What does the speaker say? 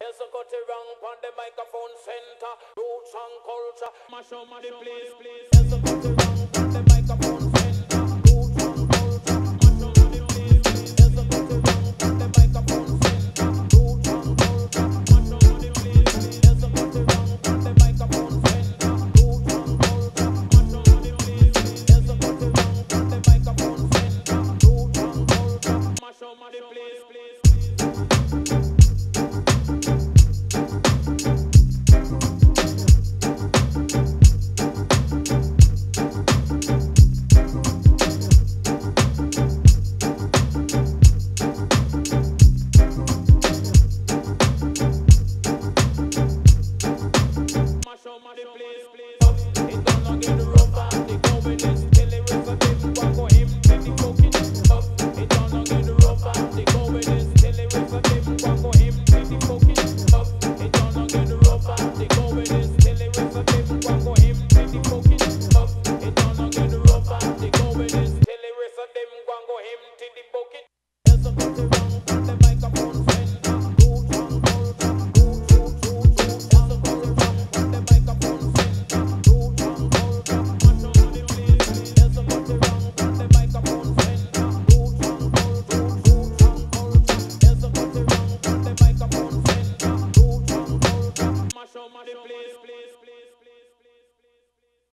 Yes, I got it wrong on the microphone center. Roots and culture. Mash up the place, please. Yes, I got it wrong.